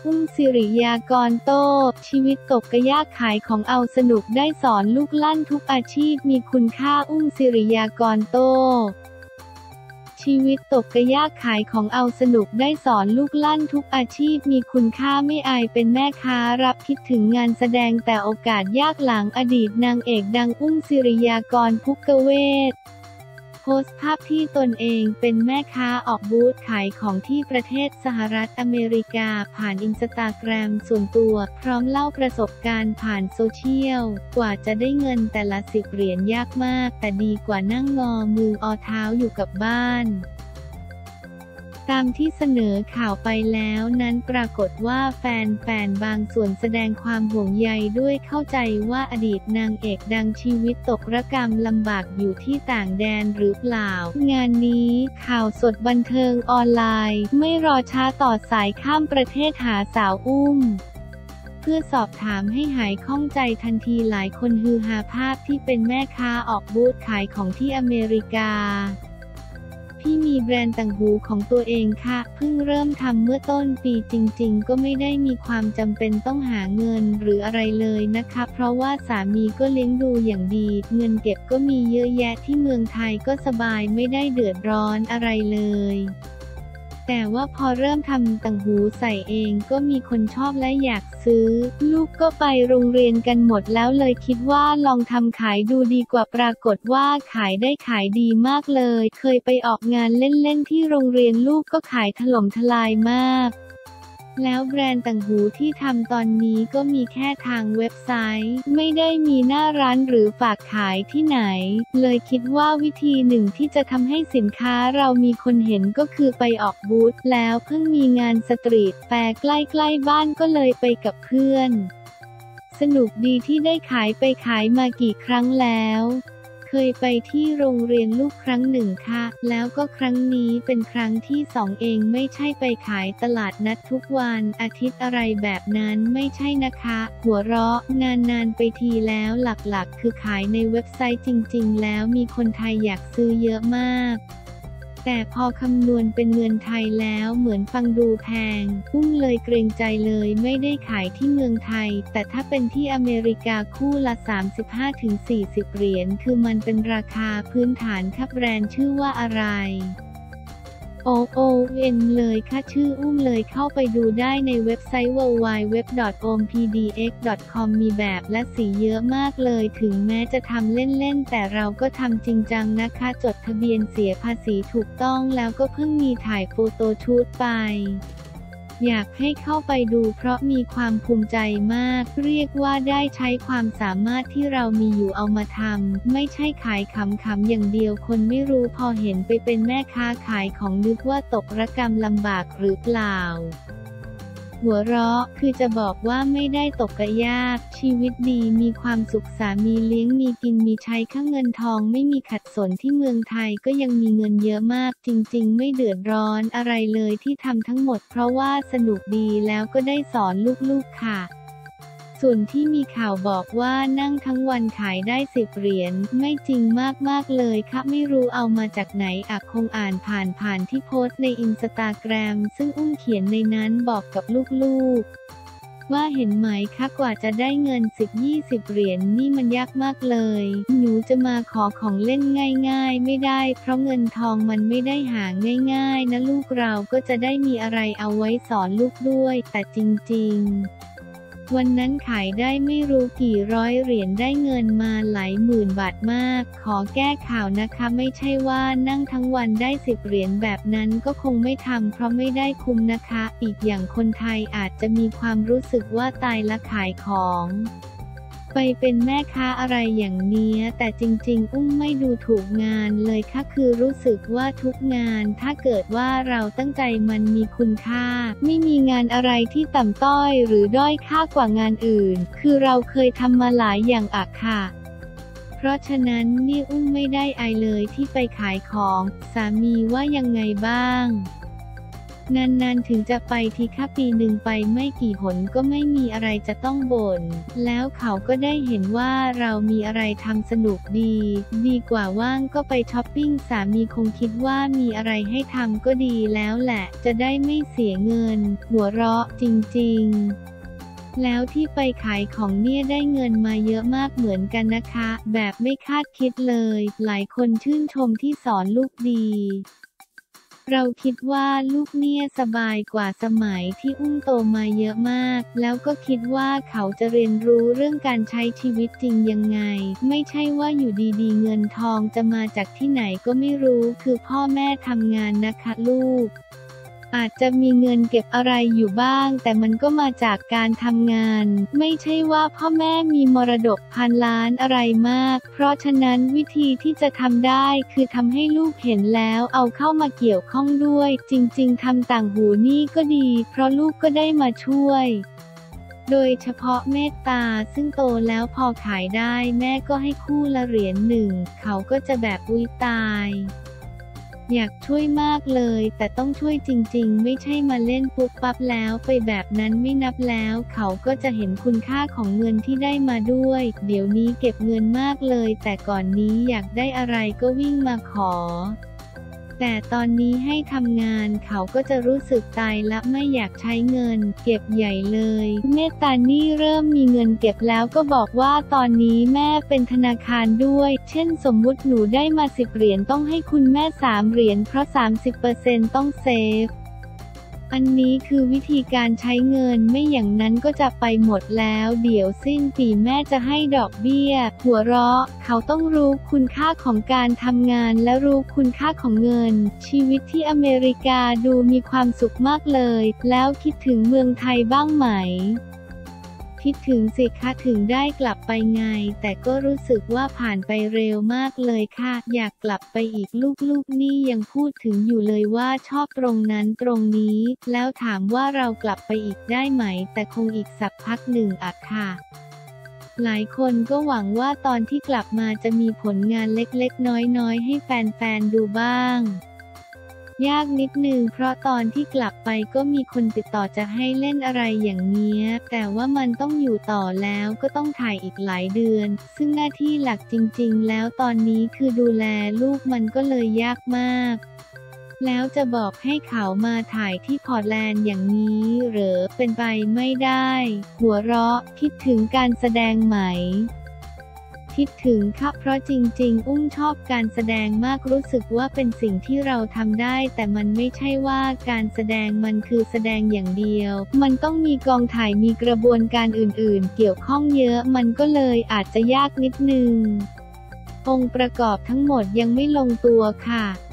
อุ้มสิริยากรโต้ชีวิตตกกระยากขายของเอาสนุกได้สอนลูกลั่นทุกอาชีพมีคุณค่าอุ้มสิริยากรโต้ชีวิตตกกระยากขายของเอาสนุกได้สอนลูกลั่นทุกอาชีพมีคุณค่าไม่อายเป็นแม่ค้ารับคิดถึงงานแสดงแต่โอกาสยากหลังอดีตนางเอกดังอุ้มสิริยากรภุกเวศโพสต์ภาพที่ตนเองเป็นแม่ค้าออกบูธขายของที่ประเทศสหรัฐอเมริกาผ่านอินสตาแกรมส่วนตัวพร้อมเล่าประสบการณ์ผ่านโซเชียลกว่าจะได้เงินแต่ละ10 เหรียญยากมากแต่ดีกว่านั่งงอมืออเท้าอยู่กับบ้านตามที่เสนอข่าวไปแล้วนั้นปรากฏว่าแฟนบางส่วนแสดงความห่วงใยด้วยเข้าใจว่าอดีตนางเอกดังชีวิตตกระกำลำบากอยู่ที่ต่างแดนหรือเปล่างานนี้ข่าวสดบันเทิงออนไลน์ไม่รอช้าต่อสายข้ามประเทศหาสาวอุ้มเพื่อสอบถามให้หายข้องใจทันทีหลายคนฮือฮาภาพที่เป็นแม่ค้าออกบูธขายของที่อเมริกาพี่มีแบรนด์ต่างหูของตัวเองค่ะเพิ่งเริ่มทำเมื่อต้นปีจริงๆก็ไม่ได้มีความจำเป็นต้องหาเงินหรืออะไรเลยนะคะเพราะว่าสามีก็เลี้ยงดูอย่างดีเงินเก็บก็มีเยอะแยะที่เมืองไทยก็สบายไม่ได้เดือดร้อนอะไรเลยแต่ว่าพอเริ่มทำต่างหูใส่เองก็มีคนชอบและอยากซื้อลูกก็ไปโรงเรียนกันหมดแล้วเลยคิดว่าลองทำขายดูดีกว่าปรากฏว่าขายดีมากเลยเคยไปออกงานเล่นๆที่โรงเรียนลูกก็ขายถล่มทลายมากแล้วแบรนด์ต่างหูที่ทำตอนนี้ก็มีแค่ทางเว็บไซต์ไม่ได้มีหน้าร้านหรือฝากขายที่ไหนเลยคิดว่าวิธีหนึ่งที่จะทำให้สินค้าเรามีคนเห็นก็คือไปออกบูธแล้วเพิ่งมีงานสตรีทแฟร์ใกล้ๆบ้านก็เลยไปกับเพื่อนสนุกดีที่ได้ขายไปขายมากี่ครั้งแล้วเคยไปที่โรงเรียนลูกครั้งหนึ่งค่ะแล้วก็ครั้งนี้เป็นครั้งที่2เองไม่ใช่ไปขายตลาดนัดทุกวันอาทิตย์อะไรแบบนั้นไม่ใช่นะคะหัวเราะนานไปทีแล้วหลักๆคือขายในเว็บไซต์จริงๆแล้วมีคนไทยอยากซื้อเยอะมากแต่พอคำนวณเป็นเงินไทยแล้วเหมือนฟังดูแพงอุ้มเลยเกรงใจเลยไม่ได้ขายที่เมืองไทยแต่ถ้าเป็นที่อเมริกาคู่ละ 35-40 เหรียญคือมันเป็นราคาพื้นฐานค่ะแบรนด์ชื่อว่าอะไรOON เลยค่ะชื่ออุ้มเลยเข้าไปดูได้ในเว็บไซต์ www.ompdx.com มีแบบและสีเยอะมากเลยถึงแม้จะทำเล่นๆแต่เราก็ทำจริงจังนะคะจดทะเบียนเสียภาษีถูกต้องแล้วก็เพิ่งมีถ่ายโฟโต้ชูตไปอยากให้เข้าไปดูเพราะมีความภูมิใจมากเรียกว่าได้ใช้ความสามารถที่เรามีอยู่เอามาทำไม่ใช่ขายขำๆอย่างเดียวคนไม่รู้พอเห็นไปเป็นแม่ค้าขายของนึกว่าตกระกำลำบากหรือเปล่าหัวเราะคือจะบอกว่าไม่ได้ตกกระยากชีวิตดีมีความสุขสามีเลี้ยงมีกินมีใช้ข้าเงินทองไม่มีขัดสนที่เมืองไทยก็ยังมีเงินเยอะมากจริงๆไม่เดือดร้อนอะไรเลยที่ทำทั้งหมดเพราะว่าสนุกดีแล้วก็ได้สอนลูกๆค่ะส่วนที่มีข่าวบอกว่านั่งทั้งวันขายได้10 เหรียญไม่จริงมากเลยค่ะไม่รู้เอามาจากไหนคงอ่านผ่านที่โพสต์ในอินสตาแกรมซึ่งอุ้มเขียนในนั้นบอกกับลูกๆว่าเห็นไหมคะกว่าจะได้เงิน10-20 เหรียญนี่มันยากมากเลยหนูจะมาขอของเล่นง่ายๆไม่ได้เพราะเงินทองมันไม่ได้หาง่ายๆนะลูกเราก็จะได้มีอะไรเอาไว้สอนลูกด้วยแต่จริงๆวันนั้นขายได้ไม่รู้กี่ร้อยเหรียญได้เงินมาหลายหมื่นบาทมากขอแก้ข่าวนะคะไม่ใช่ว่านั่งทั้งวันได้10 เหรียญแบบนั้นก็คงไม่ทำเพราะไม่ได้คุ้มนะคะอีกอย่างคนไทยอาจจะมีความรู้สึกว่าตายละขายของไปเป็นแม่ค้าอะไรอย่างเนี้ยแต่จริงๆอุ้มไม่ดูถูกงานเลยค่ะคือรู้สึกว่าทุกงานถ้าเกิดว่าเราตั้งใจมันมีคุณค่าไม่มีงานอะไรที่ต่ำต้อยหรือด้อยค่ากว่างานอื่นคือเราเคยทำมาหลายอย่างค่ะเพราะฉะนั้นนี่อุ้มไม่ได้อายเลยที่ไปขายของสามีว่ายังไงบ้างนานๆถึงจะไปทีค่ะปีหนึ่งไปไม่กี่หนก็ไม่มีอะไรจะต้องบ่นแล้วเขาก็ได้เห็นว่าเรามีอะไรทำสนุกดีกว่าว่างก็ไปช้อปปิ้งสามีคงคิดว่ามีอะไรให้ทำก็ดีแล้วแหละจะได้ไม่เสียเงินหัวเราะจริงๆแล้วที่ไปขายของเนี่ยได้เงินมาเยอะมากเหมือนกันนะคะแบบไม่คาดคิดเลยหลายคนชื่นชมที่สอนลูกดีเราคิดว่าลูกเนี่ยสบายกว่าสมัยที่อุ้มโตมาเยอะมากแล้วก็คิดว่าเขาจะเรียนรู้เรื่องการใช้ชีวิตจริงยังไงไม่ใช่ว่าอยู่ดีๆเงินทองจะมาจากที่ไหนก็ไม่รู้คือพ่อแม่ทำงานนะคะลูกอาจจะมีเงินเก็บอะไรอยู่บ้างแต่มันก็มาจากการทำงานไม่ใช่ว่าพ่อแม่มีมรดกพันล้านอะไรมากเพราะฉะนั้นวิธีที่จะทำได้คือทำให้ลูกเห็นแล้วเอาเข้ามาเกี่ยวข้องด้วยจริงๆทำต่างหูนี่ก็ดีเพราะลูกก็ได้มาช่วยโดยเฉพาะเมตตาซึ่งโตแล้วพอขายได้แม่ก็ให้คู่ละเหรียญหนึ่งเขาก็จะแบบอุ๊ยตายอยากช่วยมากเลยแต่ต้องช่วยจริงๆไม่ใช่มาเล่นปุ๊บปั๊บแล้วไปแบบนั้นไม่นับแล้วเขาก็จะเห็นคุณค่าของเงินที่ได้มาด้วยเดี๋ยวนี้เก็บเงินมากเลยแต่ก่อนนี้อยากได้อะไรก็วิ่งมาขอแต่ตอนนี้ให้ทำงานเขาก็จะรู้สึกตายละไม่อยากใช้เงินเก็บใหญ่เลยเมตตานี่เริ่มมีเงินเก็บแล้วก็บอกว่าตอนนี้แม่เป็นธนาคารด้วยเช่นสมมุติหนูได้มา10เหรียญต้องให้คุณแม่3เหรียญเพราะ 30% ต้องเซฟอันนี้คือวิธีการใช้เงินไม่อย่างนั้นก็จะไปหมดแล้วเดี๋ยวสิ้นปีแม่จะให้ดอกเบี้ยหัวเราะเขาต้องรู้คุณค่าของการทำงานและรู้คุณค่าของเงินชีวิตที่อเมริกาดูมีความสุขมากเลยแล้วคิดถึงเมืองไทยบ้างไหมคิดถึงสิคะถึงได้กลับไปไงแต่ก็รู้สึกว่าผ่านไปเร็วมากเลยค่ะอยากกลับไปอีกลูกๆนี่ยังพูดถึงอยู่เลยว่าชอบตรงนั้นตรงนี้แล้วถามว่าเรากลับไปอีกได้ไหมแต่คงอีกสักพักหนึ่งอะค่ะหลายคนก็หวังว่าตอนที่กลับมาจะมีผลงานเล็กๆน้อยๆให้แฟนๆดูบ้างยากนิดนึงเพราะตอนที่กลับไปก็มีคนติดต่อจะให้เล่นอะไรอย่างเงี้ยแต่ว่ามันต้องอยู่ต่อแล้วก็ต้องถ่ายอีกหลายเดือนซึ่งหน้าที่หลักจริงๆแล้วตอนนี้คือดูแลลูกมันก็เลยยากมากแล้วจะบอกให้เขามาถ่ายที่พอร์ตแลนด์อย่างนี้เหรอเป็นไปไม่ได้หัวเราะคิดถึงการแสดงไหมคิดถึงค่ะเพราะจริงๆอุ้มชอบการแสดงมากรู้สึกว่าเป็นสิ่งที่เราทำได้แต่มันไม่ใช่ว่าการแสดงมันคือแสดงอย่างเดียวมันต้องมีกองถ่ายมีกระบวนการอื่นๆเกี่ยวข้องเยอะมันก็เลยอาจจะยากนิดนึงองค์ประกอบทั้งหมดยังไม่ลงตัวค่ะ